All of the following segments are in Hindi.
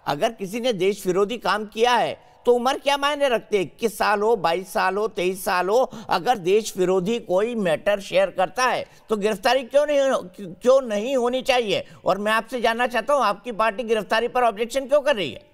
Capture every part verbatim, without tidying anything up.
अगर किसी ने देश विरोधी काम किया है तो उम्र क्या मायने रखते हैं? इक्कीस साल हो, बाईस साल हो, तेईस साल हो, अगर देश विरोधी कोई मैटर शेयर करता है तो गिरफ्तारी क्यों नहीं क्यों नहीं होनी चाहिए? और मैं आपसे जानना चाहता हूं, आपकी पार्टी गिरफ्तारी पर ऑब्जेक्शन क्यों कर रही है?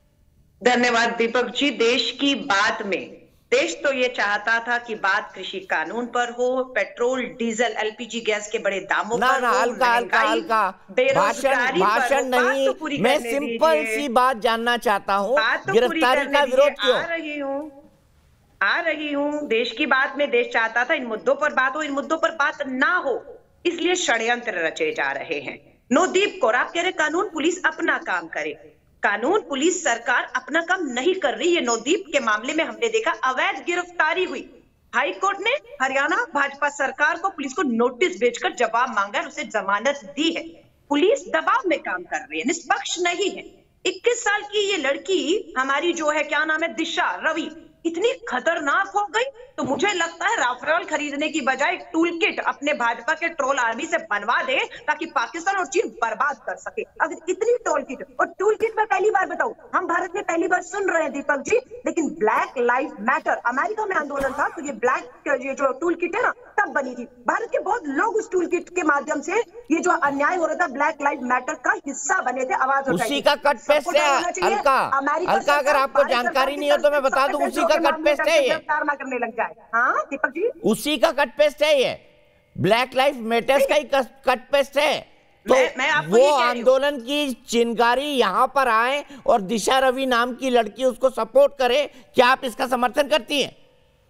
धन्यवाद दीपक जी। देश की बात में देश तो ये चाहता था कि बात कृषि कानून पर हो, पेट्रोल, डीजल, एलपीजी गैस के बड़े दामों ना, पर ना, हो, हल्का हल्का हल्का भाषण भाषण नहीं, तो पूरी मैं सिंपल सी बात जानना चाहता हूँ, तो गिरफ्तारी का विरोध क्यों? आ रही हूँ आ रही हूँ देश की बात में देश चाहता था इन मुद्दों पर बात हो, इन मुद्दों पर बात ना हो, इसलिए षड्यंत्र रचे जा रहे हैं। नोदीप कौर, आप कह रहे कानून पुलिस अपना काम करे, कानून पुलिस सरकार अपना काम नहीं कर रही है। नवदीप के मामले में हमने देखा अवैध गिरफ्तारी हुई, हाई कोर्ट ने हरियाणा भाजपा सरकार को पुलिस को नोटिस भेजकर जवाब मांगा और उसे जमानत दी है। पुलिस दबाव में काम कर रही है, निष्पक्ष नहीं है। इक्कीस साल की ये लड़की हमारी जो है, क्या नाम है, दिशा रवि, इतनी खतरनाक हो गई तो मुझे लगता है राफेल खरीदने की बजाय एक टूल किट अपने भाजपा के ट्रोल आर्मी से बनवा दे ताकि पाकिस्तान और चीन बर्बाद कर सके। अगर इतनी टूल किट, और टूल किट में पहली बार बताऊं, हम भारत में पहली बार सुन रहे हैं दीपक जी, लेकिन ब्लैक लाइव मैटर अमेरिका में आंदोलन था तो ये ब्लैक ये जो टूल किट है ना तब बनी थी। भारत के बहुत लोग उस टूल किट के माध्यम से ये जो अन्याय हो रहा था ब्लैक लाइव मैटर का हिस्सा बने थे, आवाज उठाई। उसी का कट पेस्ट है हल्का हल्का, अगर आपको जानकारी नहीं हो तो मैं बता दूं, उसी का कट पेस्ट है ये, ना करने लग जाए। हाँ दीपक जी, उसी का कट पेस्ट है ये, ब्लैक लाइफ मैटर्स का ही कट पेस्ट है। तो मैं, मैं वो आंदोलन की चिंगारी यहाँ पर आए और दिशा रवि नाम की लड़की उसको सपोर्ट करे, क्या आप इसका समर्थन करती हैं?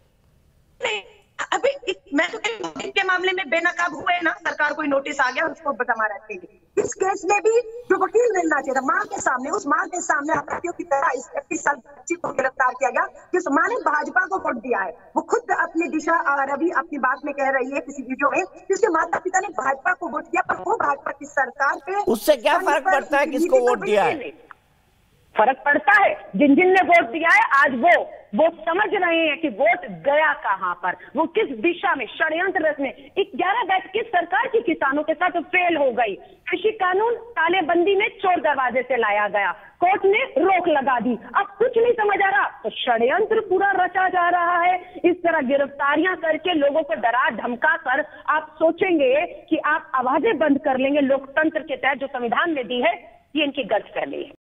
नहीं, अभी मैं तो के मामले में बेनकाब हुए ना, सरकार को नोटिस आ गया उसको जमा रखने के लिए। इस केस में भी जो वकील मिलना चाहिए था, मां के सामने, उस मां के सामने अपराधियों की तरह इस इक्कीस साल बच्ची को गिरफ्तार किया गया जिस मां ने भाजपा को वोट दिया है। वो खुद अपनी दिशा रवि अपनी बात में कह रही है किसी वीडियो में, जिसके माता पिता ने भाजपा को वोट दिया, पर वो भाजपा की सरकार पे, उससे क्या फर्क पड़ता है किसको वोट दिया है? फर्क पड़ता है, जिन जिन ने वोट दिया है आज वो वो समझ रहे हैं कि वोट गया कहां पर, वो किस दिशा में षड्यंत्र रचने। ग्यारह बैठ की सरकार की किसानों के साथ फेल हो गई, कृषि कानून तालेबंदी में चोर दरवाजे से लाया गया, कोर्ट ने रोक लगा दी, अब कुछ नहीं समझ आ रहा तो षड्यंत्र पूरा रचा जा रहा है। इस तरह गिरफ्तारियां करके लोगों को डरा धमका कर आप सोचेंगे कि आप आवाजें बंद कर लेंगे लोकतंत्र के तहत जो संविधान ने दी है, ये इनकी गर्ज कर ली है।